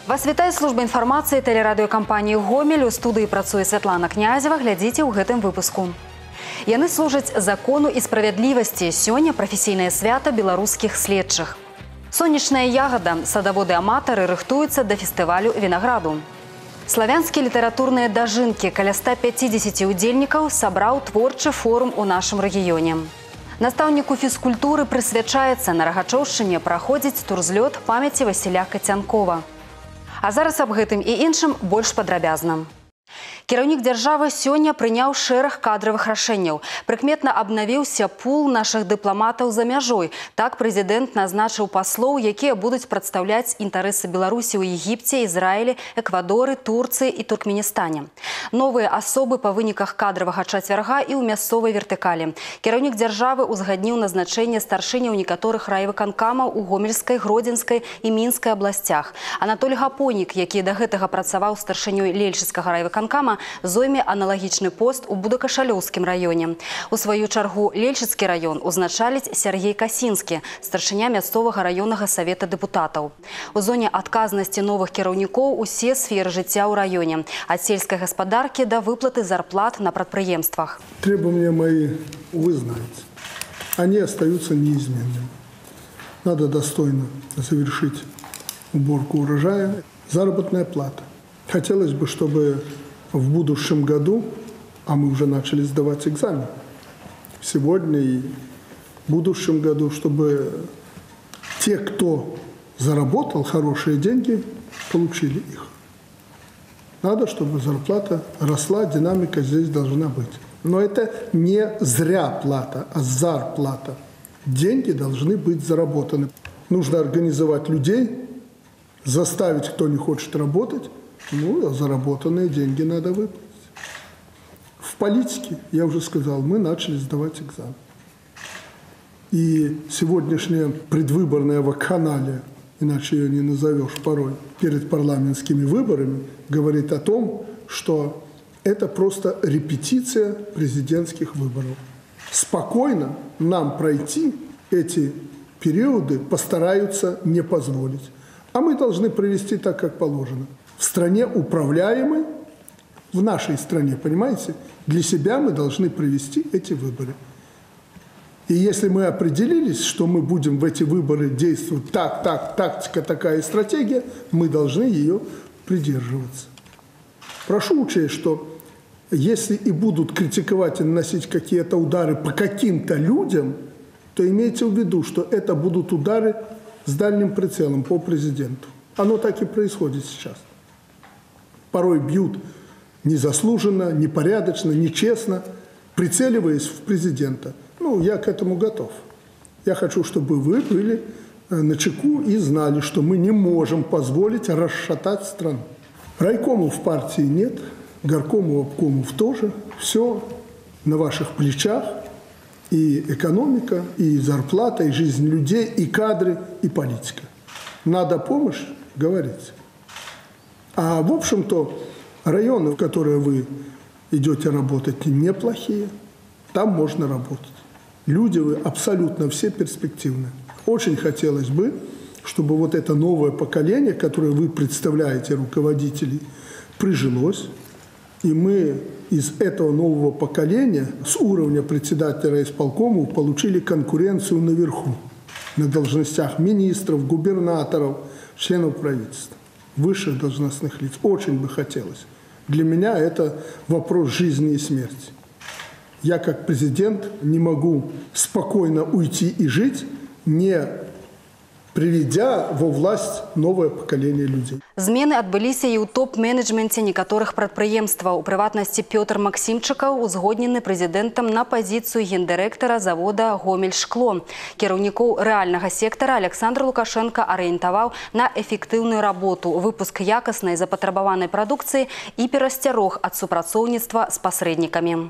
Вас вітае служба інфармацыі тэлерадыёкампаніі «Гомель». У студыі працуе Святлана Князева. Глядзіце ў гэтым выпуску. Яны служаць закону і справядлівасці. Сёння прафесійнае свята беларускіх следчых. Сонечная ягада. Садаводы-аматары рыхтуюцца да фестывалю вінаграду. Славянскія літаратурныя дажынкі. Каля 150 удзельнікаў сабраў творчы форум у нашым рэгіёне. Настаўніку фізкультуры прысвячаецца. На Рагачоўшчыне праходзіць турзлёт памяці Васіля Кацянкова. А зараз аб гэтым і іншым больш падрабязна. Кіраўнік дзяржавы сёння прыняў шэраг кадравых рашэнняў. Прыкметна абнавіўся пул нашых дыпламатаў за мяжой. Так прэзідэнт назначыў паслоў, якія будуць прадстаўляць інтарэсы Беларусі ў Егіпце, Ізраілі, Эквадоры, Турцыі і Туркменістане. Новыя асобы па выніках кадравага чацвярга і ў мясцовай вертыкалі. Кіраўнік дзяржавы ўзгадніў назначэнне старшыняў некаторых райвыканкамаў у Гомельскай, Гродзенскай і Мінскай абласцях. Анатолій Гапонік, які да гэтага працаваў старшынёй Лельчыцкага райвыканкама, зойме аналагічны пост у Будакашалёўскім раёне. У сваю чаргу Лельчыцкі раён узначаліць Сергей Касінскі, старшыня мясцовага раённага савета дэпутатаў. У зоне адказнасці новых кіраўнікоў усе сферы жыцця ў раёне. Ад сельскай гаспадаркі да выплаты зарплат на прадпрыемствах. Требования мои вы знаете. Они остаются неизменными. Надо достойно завершить уборку урожая. Заработная плата. Хотелось бы, чтобы в будущем году, а мы уже начали сдавать экзамен, сегодня и в будущем году, чтобы те, кто заработал хорошие деньги, получили их. Надо, чтобы зарплата росла, динамика здесь должна быть. Но это не зря плата, а зарплата. Деньги должны быть заработаны. Нужно организовать людей, заставить, кто не хочет работать, а заработанные деньги надо выплатить. В политике, я уже сказал, мы начали сдавать экзамен. И сегодняшняя предвыборная вакханалия, иначе ее не назовешь порой, перед парламентскими выборами, говорит о том, что это просто репетиция президентских выборов. Спокойно нам пройти эти периоды постараются не позволить. А мы должны провести так, как положено. В стране управляемой, в нашей стране, понимаете, для себя мы должны провести эти выборы. И если мы определились, что мы будем в эти выборы действовать так, тактика такая и стратегия, мы должны ее придерживаться. Прошу учесть, что если и будут критиковать и наносить какие-то удары по каким-то людям, то имейте в виду, что это будут удары с дальним прицелом по президенту. Оно так и происходит сейчас. Порой бьют незаслуженно, непорядочно, нечестно, прицеливаясь в президента. Я к этому готов. Я хочу, чтобы вы были начеку и знали, что мы не можем позволить расшатать страну. Райкомов в партии нет, горкомов, обкомов тоже. Все на ваших плечах. И экономика, и зарплата, и жизнь людей, и кадры, и политика. Надо помощь, говорите. А в общем-то районы, в которые вы идете работать, неплохие. Там можно работать. Люди вы абсолютно все перспективные. Очень хотелось бы, чтобы вот это новое поколение, которое вы представляете, руководителей, прижилось. И мы из этого нового поколения с уровня председателя исполкома получили конкуренцию наверху. На должностях министров, губернаторов, членов правительства, высших должностных лиц. Очень бы хотелось. Для меня это вопрос жизни и смерти. Я как президент не могу спокойно уйти и жить, не приведя во власть новое поколение людей. Змены адбыліся і ў топ-менеджменце некаторых прадпрыемстваў. У прыватнасці Пётр Максімчыкаў узгоднены прэзідэнтам на пазіцыю гендырэктара завода «Гомельшкло». Кіраўнікоў рэальнага сектара Александр Лукашенко арыентаваў на эфектыўную работу, выпуск якаснай запатрабаванай прадукцыі і перасцярог ад супрацоўніцтва з пасрэднікамі.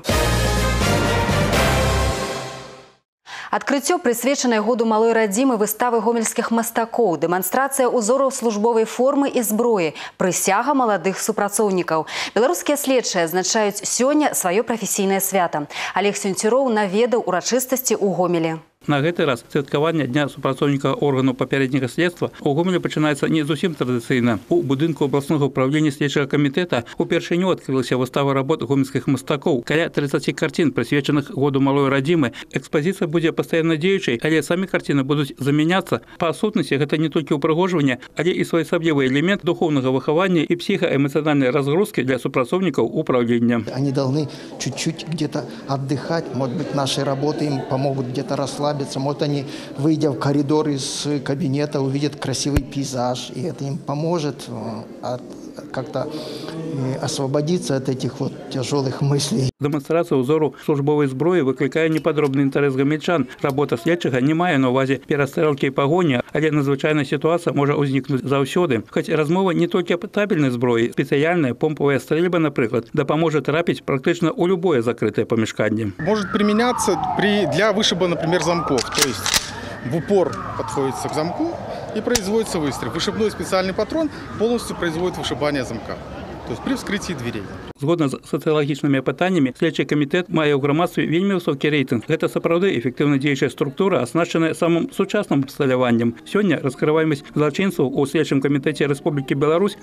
Адкрыццё прысвечанае году малой радзімы выставы гомельскіх мастакоў, дэманстрацыя ўзораў службовай формы і зброі, прысяга маладых супрацоўнікаў. Беларускія следчыя адзначаюць сёння сваё прафесійнае свята. Олег Сюнцюроў наведаў урачыстасці ў Гомелі. На гэты раз святкаванне дня супрацоўніка органаў папярэдняга следства у Гомелі пачынаецца не зусім традыцыйна. У будынку обласнога управлення следчага камітэта упершыню адкрылася выстава работ гомельскіх мастакоў. Каля 30 карцін, прысвечаных году малой радзімы. Экспазіцыя будзе пастаянна дзеючай, але самі карціны будуць замяняцца. Па сутнасці гэта не толькі ўпрыгожванне, але і своеасаблівы элемент духовнага выхавання і псіхаэмацыянальнай разгрузкі для супрацоўнікаў управлення. Они должны чуть-чуть где-то отдыхать, может быть, наши работы им помогут где-то расслабиться, может, они, выйдя в коридор из кабинета, увидят красивый пейзаж, и это им поможет как-то освободиться от этих вот тяжелых мыслей. Демонстрацыя ўзору службовай зброі выклікае непадробны інтарэс гамельчан. Работа следчага не мае на ўвазе перастрэлкі і пагоні, але надзвычайная сітуацыя можа ўзнікнуць заўсёды. Хоць размова не толькі аб табельнай зброі, спецыяльная помпавая стрэльба, напрыклад, дапаможа трапіць практычна ў любое закрытае памяшканне. Может применяться для вышиба, например, замков. То есть в упор подходится к замку и производится выстрел. Вышибной специальный патрон полностью производит вышибание замка. То есть при вскрытии дверей. Згодна з сацыялагічнымі апытаннямі, следчы камітэт мае ў грамадстве вельмі высокі рэйтынг. Гэта сапраўды эфектыўна дзеючая структура, аснашчаная самым сучасным абсталяваннем. Сёння раскрываемасць злачынцаў у следчым камітэце Рэспублікі Беларусь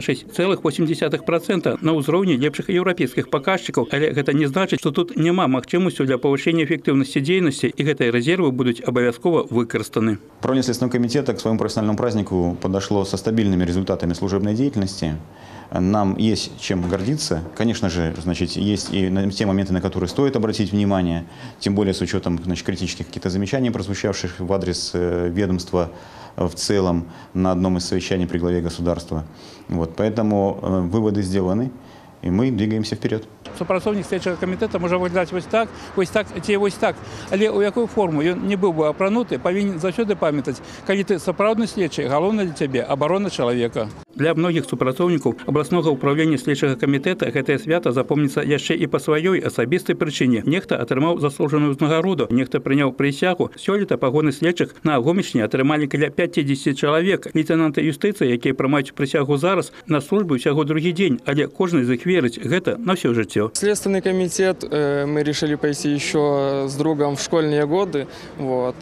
96,8% на ўзроўні лепшых еўрапейскіх паказчыкаў, але гэта не значыць, што тут няма магчымасцю для павышэння эфектыўнасці дзейнасці, і гэтыя резервы будуць абавязкова выкарыстаны. Управление Следственного комитета к своему профессиональному празднику подошло со стабильными результатами служебной деятельности. Нам есть чем гордиться. Конечно же, значит, есть и те моменты, на которые стоит обратить внимание, тем более с учетом, значит, критических каких-то замечаний, прозвучавших в адрес ведомства в целом на одном из совещаний при главе государства. Вот, поэтому выводы сделаны, и мы двигаемся вперед. Супрацоўнік следчага камітэта можа выглядаць вось так ці вось так. Але ў якую форму ён не быў бы апрануты, павінен заўсёды памятаць, калі ты сапраўдны следчы, галоўна для цябе абарона чалавека. Для многіх супрацоўнікаў абласнога ўправлення следчага камітэта гэтае свята запомніцца яшчэ і па сваёй асабістай прычыне. Нехта атрымаў заслужаную ўзнагароду, нехта прыняў прысягу. Сёлета пагоны следчых на Гомельшчыне атрымалі каля 50 чалавек. Лейтенанты юстыцыі, якія прымаюць прысягу зараз, на службе ўсяго другі дзень, але кожны з іх верыць гэта на ўсё жыццё. Следственный комитет, мы решили пойти еще с другом в школьные годы. Вот.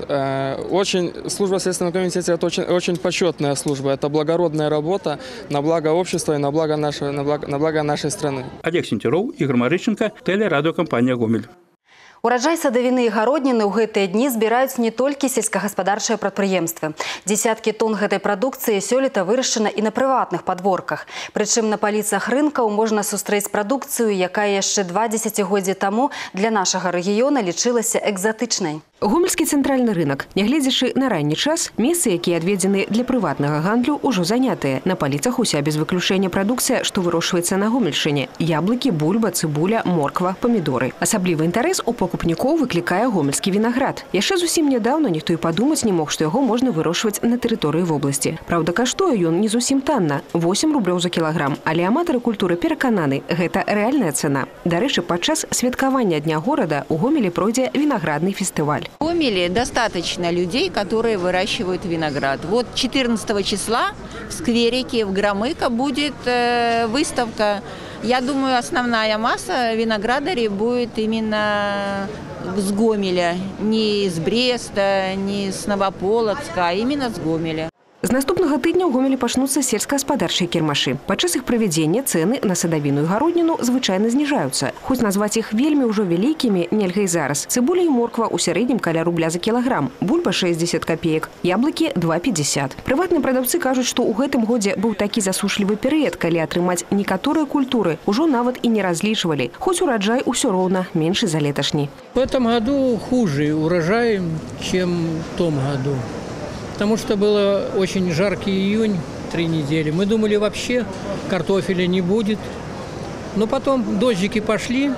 Служба Следственного комитета – это очень почетная служба, это благородная работа на благо общества и на благо нашей страны. Олег Сентеров, Игорь Марыченко, телерадиокомпания «Гомель». Ураджай садавіны і гародніны ў гэтыя дні збіраюць не толькі сельскагаспадарчыя прадпрыемствы. Дзесяткі тонн гэтай прадукцыі сёлета вырашчана і на прыватных падворках. Прычым на паліцах рынкаў можна сустрэць прадукцыю, якая яшчэ 2 дзесяцігоддзі таму для нашага рэгіёна лічылася экзатычнай. Гомельскі цэнтральны рынок, нягледзячы на ранні час, месцы, якія адведзены для прыватнага гандлю, ужо занятыя. На паліцах уся без выключэння прадукцыя, што вырошчваецца на Гомельшчыне: яблыкі, бульба, цыбуля, морква, памідоры. Асаблівы інтарэс у пакупнікоў выклікае гомельскі вінаград. Яшчэ зусім нядаўна ніхто і падумаць не мог, што яго можна вырошчваць на тэрыторыі вобласці. Праўда, каштуе ён не зусім танна – 8 рублёў за кілаграм. Але аматары культуры перакананы, гэта рэальная цана. Дарэчы, падчас святкавання Дня горада у Гомелі пройдзе вінаградны фестываль. В Гомеле достаточно людей, которые выращивают виноград. Вот 14 числа в скверике в Громыко будет выставка. Я думаю, основная масса виноградарей будет именно с Гомеля. Не с Бреста, не с Новополоцка, а именно с Гомеля. З наступнага тыдня ў Гомелі пачнуцца сельскагаспадарчыя кірмашы. Падчас іх правядзення цэны на садавіну і гародніну звычайна зніжаюцца. Хоць назваць іх вельмі ўжо вялікімі нельга і зараз. Цыбуля і морква ў сярэднім каля рубля за кілаграм, бульба 60 копеек, яблыкі 2,50. Прыватныя прадаўцы кажуць, што ў гэтым годзе быў такі засушлівы перыяд, калі атрымаць некаторыя культуры ўжо нават і не разлічвалі. Хоць ураджай усё роўна меншы за леташні. В этом году хуже урожай, чем в том году. Потому что был очень жаркий июнь, 3 недели. Мы думали, вообще картофеля не будет. Но потом дождики пошли,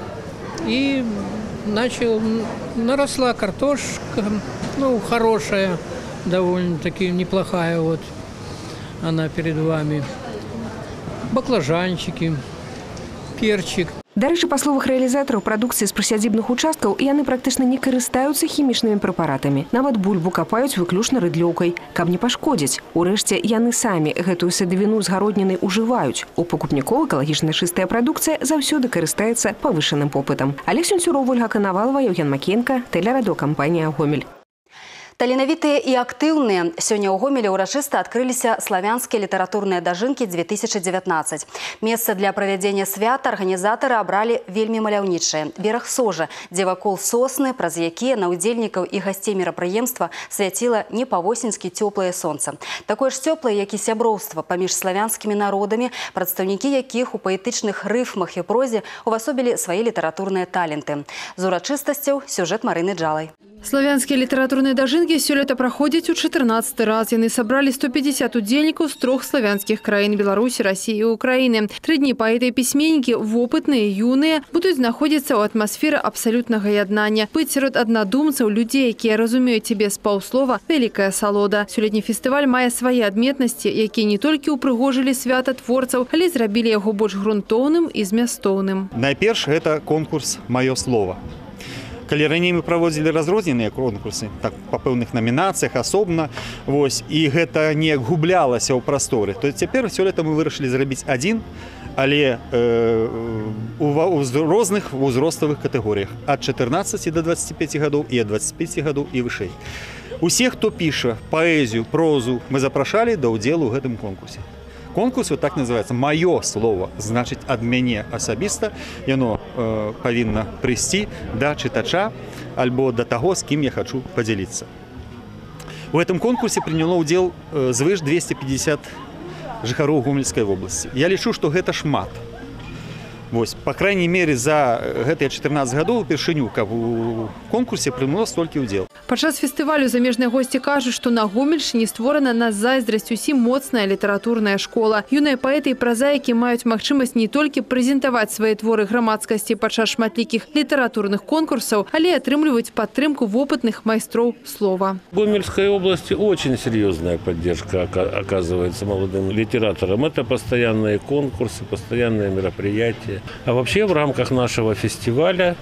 и наросла картошка, хорошая, довольно-таки неплохая вот она перед вами. Баклажанчики, перчик. Дарэчы, па словах рэалізатараў прадукцыі з прысядзібных участкаў, яны практычна не карыстаюцца хімічнымі прэпаратамі. Нават бульбу капаюць выключна рыдлёўкай, каб не пашкодзіць. Урэшце, яны самі гэтую садавіну з гародніны ўжываюць. У пакупнікоў экалагічна чыстая прадукцыя заўсёды карыстаецца павышаным попытам. Олег Сентеров, Ольга Коновалова, Евген Макеенко, телерадиокомпания «Гомель». Таленавітыя і актыўныя. Сёння ў Гомелі ўрачыста адкрыліся славянскія літаратурныя дажынкі 2019. Месца для правядзення свята арганізатары абралі вельмі маляўнічае. Бераг Сожа, дзе вакол сосны, праз якія на ўдзельнікаў і гасцей мерапрыемства свяціла не па-восеньскі цёплае сонца. Такое ж цёплае, як і сяброўства паміж славянскімі народамі, прадстаўнікі якіх у паэтычных рыфмах і прозе увасобілі свае літаратурныя таленты. З урачыстасцяў сюжэт Марыны Джалай. Славянскія літаратурныя дажынкі сёлета праходзяць у 14-й раз. Яны сабралі 150 удзельнікаў з 3 славянскіх краін – Беларусі, Расіі і Украіны. 3 дні паэты і пісьменнікі, вопытныя, юныя, будуць знаходзіцца ў атмасферы абсалютнага яднання. Быць сярод аднадумцаў, людзей, якія разумеюць цябе з паўслова – вялікая салода. Сёлетні фестываль мае свае адметнасці, якія не толькі ўпрыгожылі свята творцаў, але зрабілі яго больш грунтоўным і змястоўным. Найперш, гэта конкурс «Маё слово». Калі раней мы праводзілі разрозненыя конкурсы, так, па пэўных намінацыях, асобна, і гэта не гублялася ў прасторы, то цяпер сёлета мы вырашылі зрабіць адзін, але у розных узроставых катэгорыях, ад 14 до 25 гадоў і ад 25 гадоў і вышэй. Усе, хто піша паэзію, прозу, мы запрашалі да ўдзелу ў гэтым конкурсе. Конкурс вот так называется «Маё слово», значит, ад мяне асабіста яно павінна прыйсці да чытача альбо да таго, з кім я хочу падзяліцца. У гэтым конкурсе прыняло ўдзел звыш 250 жыхароў Гомельскай вобласці. Я лічу, што гэта шмат. По крайней мере, за гэтыя 14 гадоў упершыню, каб у конкурсе прыняло столькі ўдзел. Падчас фестывалю замежныя госці кажуць, што на Гомельшчыне створана на зайздрасць усім моцная літаратурная школа. Юныя паэты і празаікі маюць магчымасць не толькі прэзентаваць свае творы грамадскасці падчас шматлікіх літаратурных конкурсаў, але і атрымліваць падтрымку вопытных майстроў слова. В Гомельской области очень серьезная поддержка оказывается молодым литераторам. Это постоянные конкурсы, постоянные мероприятия. А вообще в рамках нашего фестиваля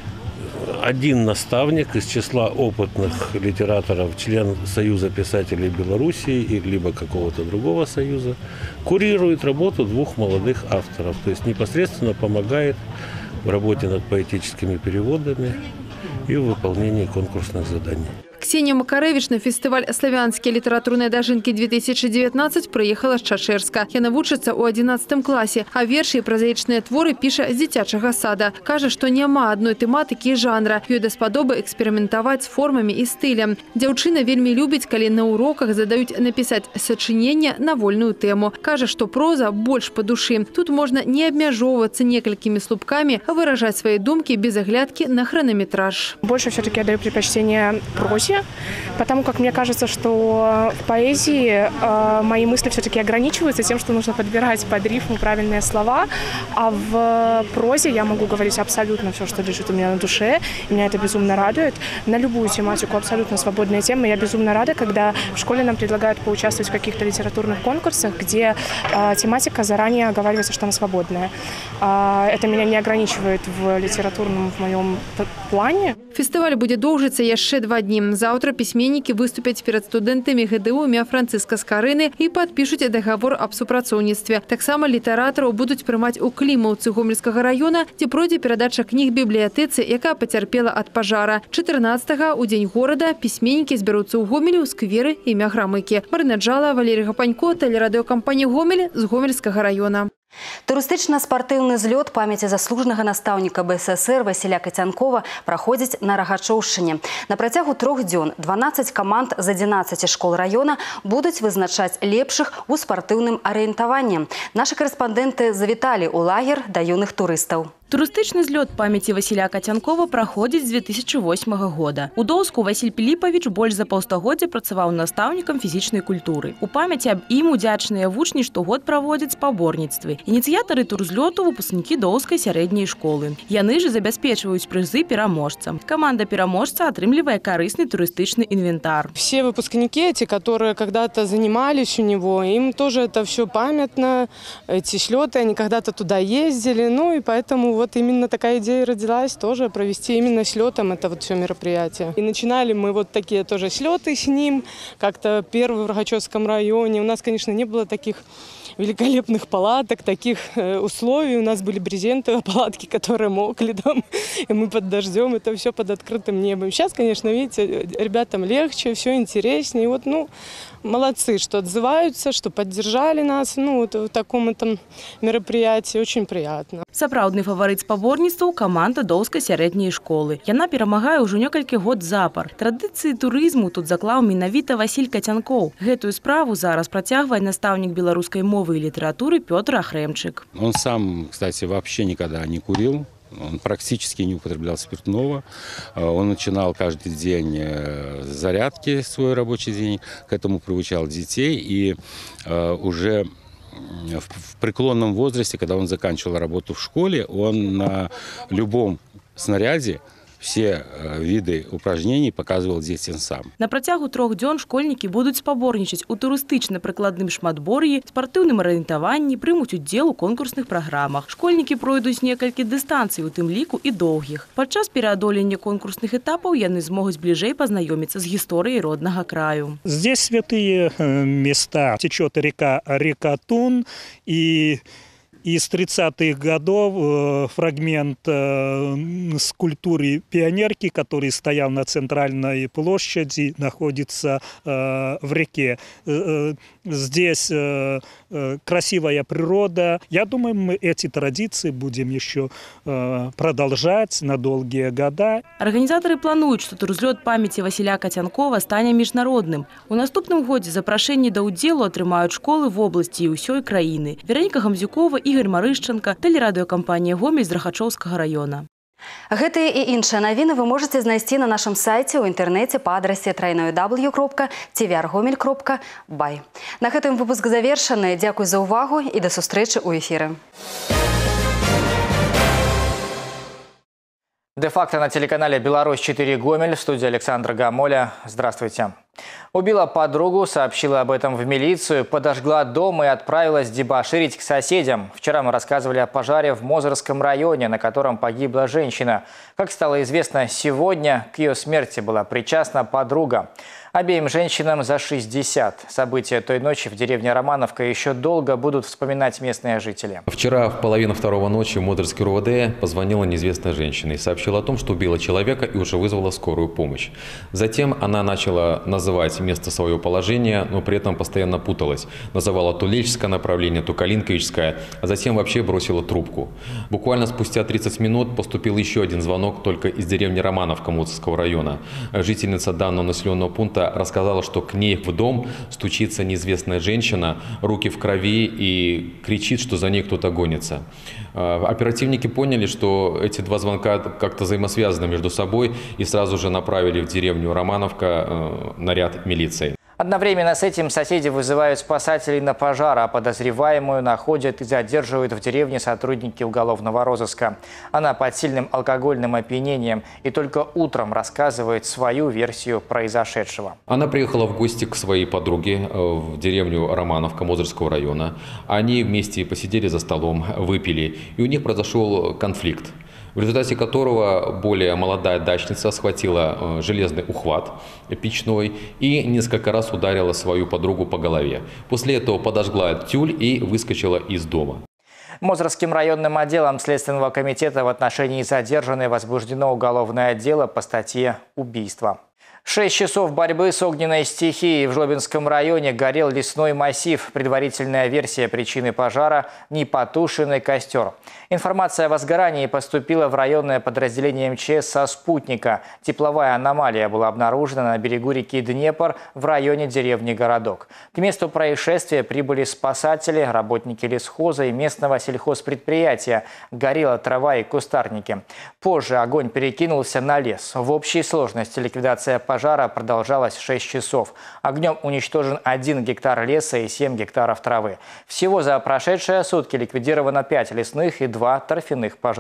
один наставник из числа опытных литераторов, член Союза писателей Белоруссии либо какого-то другого союза, курирует работу 2 молодых авторов, то есть непосредственно помогает в работе над поэтическими переводами и в выполнении конкурсных заданий. Ксения Макаревич на фестываль «Славянские литературные дажынкі-2019» прыехала з Чачэрска. Яна вучыцца ў 11 класе, а вершы і празаічныя творы піша з дзіцячага сада. Кажа, што няма адной тэматыкі і жанра. Ёй даспадобы эксперыментаваць з формамі і стылем. Дзяўчына вельмі любіць, калі на уроках задаюць напісаць сачыненне на вольную тэму. Кажа, што проза больш па душы. Тут можна не абмяжоўвацца некалькімі слупкамі, а выражаць свае думкі без аглядкі на хронометраж. Больше все-таки я даю предпочтение прозе, потому как мне кажется, что в поэзии мои мысли все-таки ограничиваются тем, что нужно подбирать под рифму правильные слова, а в прозе я могу говорить абсолютно все, что лежит у меня на душе, и меня это безумно радует. На любую тематику абсолютно свободные темы. Я безумно рада, когда в школе нам предлагают поучаствовать в каких-то литературных конкурсах, где тематика заранее оговаривается, что она свободная. Это меня не ограничивает в литературном в моем плане. Фестываль будзе доўжыцца яшчэ 2 дні. Заўтра пісьменнікі выступяць перад студэнтамі ГДУ імя Францыска Скарыны і падпішуць дагавор аб супрацоўніцтве. Таксама літаратараў будуць прымаць у Клімаўцы Гомельскага раёна, дзе пройдзе перадача кніг бібліятэцы, якая пацярпела ад пажара. 14-го у дзень горада пісьменнікі збяруцца ў Гомелі ў скверы імя Грамыкі. Марына Джала, Валерий Гапанько, тэлерадыёкампанія Гомель з Гомельскага раёна. Турыстычна-спартыўны злёт памяці заслужанага настаўніка БССР Васіля Кацянкова праходзіць на Рагачоўшчыне. На працягу 3 дзён 12 каманд з 11 школ раёна будуць вызначаць лепшых у спартыўным арыентаванні. Нашы карэспандэнты завіталі ў лагер да юных турыстаў. Турыстычны злёт памяці Васіля Кацянкова праходзіць з 2008 года. У Доўску Васіль Піліпавіч больш за паўстагоддзя працаваў настаўнікам фізічнай культуры. У памяці аб ім удзячныя вучні штогод праводзяць спаборніцтвы. Ініцыятары турзлёту – выпускнікі Доўскай сярэдняй школы. Яны ж забяспечваюць прызы пераможцам. Команда пераможца атрымлівае карысны турыстычны инвентар. Все выпускники эти, которые когда-то занимались у него, им тоже это все памятно. Эти слеты, они когда-то туда ездили, ну и поэтому вот именно такая идея родилась тоже, провести именно с летом это вот все мероприятие. И начинали мы вот такие тоже слеты с ним, как-то первый в Рогачевском районе. У нас, конечно, не было таких великолепных палаток, таких условий. У нас были брезентовые палатки, которые мокли там, и мы под дождем, это все под открытым небом. Сейчас, конечно, видите, ребятам легче, все интереснее. И вот, молодцы, что отзываются, что поддержали нас, вот в таком этом мероприятии. Очень приятно. Сапраўдны фаворит спаборніцтваў команда Доўскай сярэдняй школы. Яна перамагае ўжо некалькі год запар. Традыцыі турызму тут заклаў менавіта Васіль Кацянкоў. Гэтую справу зараз працягвае настаўнік беларускай мовы и литературы Петр Ахремчик. Он сам, кстати, вообще никогда не курил. Он практически не употреблял спиртного. Он начинал каждый день зарядки, свой рабочий день. К этому приучал детей. И уже в преклонном возрасте, когда он заканчивал работу в школе, он на любом снаряде все виды упражнений показывал детям сам. На працягу 3 дзён школьнікі будуць спаборнічаць у турыстычна-прыкладным шматбор'і, спартыўным арыентаванні, прымуць удзел у конкурсных праграмах. Школьнікі пройдуць некалькі дыстанцый, у тым ліку і доўгіх. Падчас пераадолення конкурсных этапаў яны змогуць бліжэй пазнаёміцца з гісторыяй роднага краю. Здесь святые места. Течет река Тун, и из 30-х годов фрагмент скульптуры пионерки, который стоял на центральной площади, находится в реке. Здесь красивая природа. Я думаю, мы эти традиции будем еще продолжать на долгие года. Организаторы плануют, что турузлёт памяти Василя Кацянкова станет международным. У наступным годзе запрашэнне да ўдзелу атрымаюць школы в области и ўсёй краіны. Вероніка Гамзюкова, Игорь Марышченко, телерадиокомпания «Гомель» з Рахачоўскага района. Гэтыя і іншыя навіны вы можете знайсці на нашым сайце ў інтэрнэце па адрасе www.tvrgomel.by. На гэтым выпуск завершаны. Дзякуй за ўвагу і да сустрэчы ў эфіры. Де-факто на телеканале «Беларусь-4 Гомель», в студии Александра Гамоля. Здравствуйте. Убила подругу, сообщила об этом в милицию, подожгла дом и отправилась дебоширить к соседям. Вчера мы рассказывали о пожаре в Мозырском районе, на котором погибла женщина. Как стало известно сегодня, к ее смерти была причастна подруга. Обеим женщинам за 60. События той ночи в деревне Романовка еще долго будут вспоминать местные жители. Вчера в половину 2 ночи в Мозырский РУВД позвонила неизвестная женщина и сообщила о том, что убила человека и уже вызвала скорую помощь. Затем она начала называть место своего положения, но при этом постоянно путалась. Называла то Лечское направление, то Калинковичское, а затем вообще бросила трубку. Буквально спустя 30 минут поступил еще один звонок только из деревни Романовка Мозырского района. Жительница данного населенного пункта рассказала, что к ней в дом стучится неизвестная женщина, руки в крови и кричит, что за ней кто-то гонится. Оперативники поняли, что эти два звонка как-то взаимосвязаны между собой и сразу же направили в деревню Романовка наряд милиции. Одновременно с этим соседи вызывают спасателей на пожар, а подозреваемую находят и задерживают в деревне сотрудники уголовного розыска. Она под сильным алкогольным опьянением и только утром рассказывает свою версию произошедшего. Она приехала в гости к своей подруге в деревню Романовка Мозырского района. Они вместе посидели за столом, выпили, и у них произошел конфликт, в результате которого более молодая дачница схватила железный ухват печной и несколько раз ударила свою подругу по голове. После этого подожгла тюль и выскочила из дома. Мозырским районным отделом Следственного комитета в отношении задержанной возбуждено уголовное дело по статье «Убийство». 6 часов борьбы с огненной стихией в Жлобинском районе горел лесной массив. Предварительная версия причины пожара – непотушенный костер. Информация о возгорании поступила в районное подразделение МЧС со спутника. Тепловая аномалия была обнаружена на берегу реки Днепр в районе деревни Городок. К месту происшествия прибыли спасатели, работники лесхоза и местного сельхозпредприятия. Горела трава и кустарники. Позже огонь перекинулся на лес. В общей сложности ликвидация пожара продолжалась 6 часов. Огнем уничтожен 1 гектар леса и 7 гектаров травы. Всего за прошедшие сутки ликвидировано 5 лесных и 2 торфяных пожара.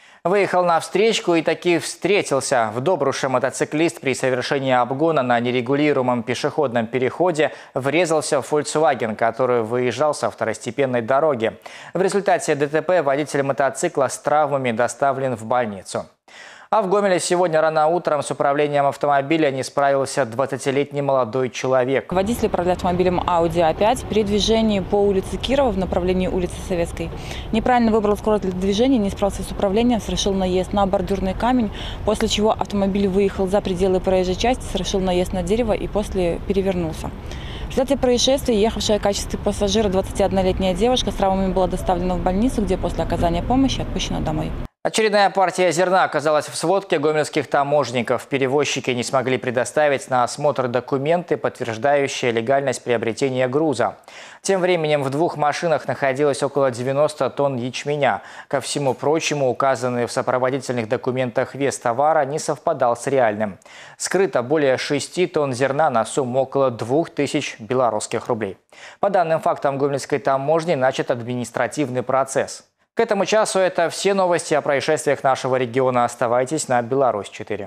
Выехал на встречку и таки встретился. В Добруше мотоциклист при совершении обгона на нерегулируемом пешеходном переходе врезался в Volkswagen, который выезжал со второстепенной дороги. В результате ДТП водитель мотоцикла с травмами доставлен в больницу. А в Гомеле сегодня рано утром с управлением автомобиля не справился 20-летний молодой человек. Водитель управляет автомобилем Audi A5 при движении по улице Кирова в направлении улицы Советской. Неправильно выбрал скорость для движения, не справился с управлением, совершил наезд на бордюрный камень, после чего автомобиль выехал за пределы проезжей части, совершил наезд на дерево и после перевернулся. В результате происшествия ехавшая в качестве пассажира 21-летняя девушка с травмами была доставлена в больницу, где после оказания помощи отпущена домой. Очередная партия зерна оказалась в сводке гомельских таможенников. Перевозчики не смогли предоставить на осмотр документы, подтверждающие легальность приобретения груза. Тем временем в 2 машинах находилось около 90 тонн ячменя. Ко всему прочему, указанный в сопроводительных документах вес товара не совпадал с реальным. Скрыто более 6 тонн зерна на сумму около 2000 белорусских рублей. По данным фактам гомельской таможни начат административный процесс. К этому часу это все новости о происшествиях нашего региона. Оставайтесь на Беларусь-4.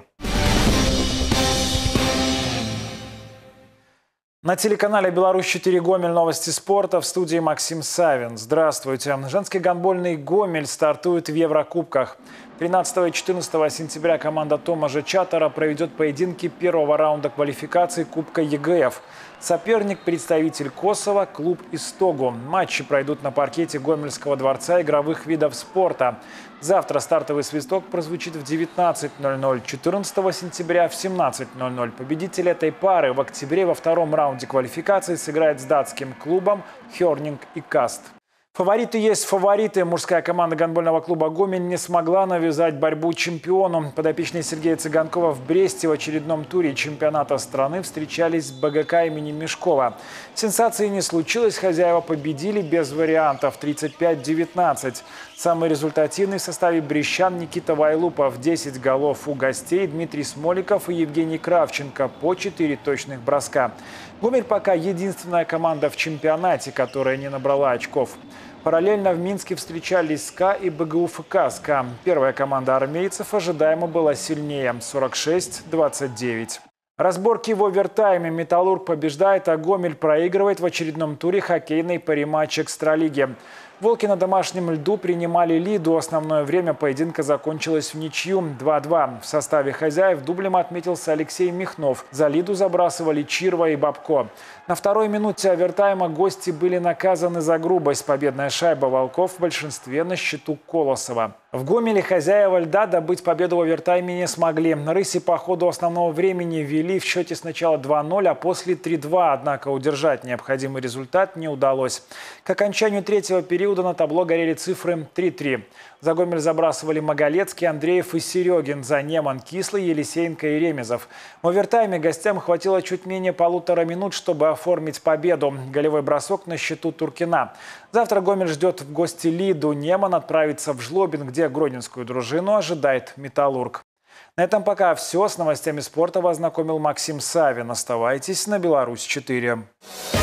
На телеканале «Беларусь-4 Гомель» новости спорта, в студии Максим Савин. Здравствуйте. Женский гандбольный «Гомель» стартует в Еврокубках. 13 и 14 сентября команда Томажа Чатара проведет поединки первого раунда квалификации Кубка ЕГФ. Соперник – представитель Косово, клуб «Истогу». Матчи пройдут на паркете Гомельского дворца игровых видов спорта. Завтра стартовый свисток прозвучит в 19:00, 14 сентября в 17:00. Победитель этой пары в октябре во втором раунде квалификации сыграет с датским клубом «Хёрнинг и Каст». Фавориты есть фавориты. Мужская команда гандбольного клуба «Гомель» не смогла навязать борьбу чемпиону. Подопечные Сергея Цыганкова в Бресте в очередном туре чемпионата страны встречались с БГК имени Мешкова. Сенсации не случилось, хозяева победили без вариантов 35-19. Самый результативный в составе брещан Никита Вайлупов. 10 голов у гостей, Дмитрий Смоликов и Евгений Кравченко по 4 точных броска. «Гомель» пока единственная команда в чемпионате, которая не набрала очков. Параллельно в Минске встречались СКА и БГУФК СКА. Первая команда армейцев ожидаемо была сильнее – 46-29. Разборки в овертайме. «Металлург» побеждает, а «Гомель» проигрывает в очередном туре хоккейной пари-матч экстралиги. «Волки» на домашнем льду принимали Лиду. Основное время поединка закончилось в ничью 2-2. В составе хозяев дублем отметился Алексей Михнов. За Лиду забрасывали Чирва и Бабко. На второй минуте овертайма гости были наказаны за грубость. Победная шайба «Волков» в большинстве на счету Колосова. В Гомеле хозяева льда добыть победу в овертайме не смогли. «Рыси» по ходу основного времени вели в счете сначала 2-0, а после 3-2. Однако удержать необходимый результат не удалось. К окончанию третьего периода на табло горели цифры 3-3. За «Гомель» забрасывали Маголецкий, Андреев и Серегин. За Неман – Кислый, Елисеенко и Ремезов. В овертайме гостям хватило чуть менее 1,5 минут, чтобы оформить победу. Голевой бросок на счету Туркина. Завтра «Гомель» ждет в гости Лиду. Неман отправится в Жлобин, где гродненскую дружину ожидает «Металлург». На этом пока все. С новостями спорта вас знакомил Максим Савин. Оставайтесь на Беларусь-4.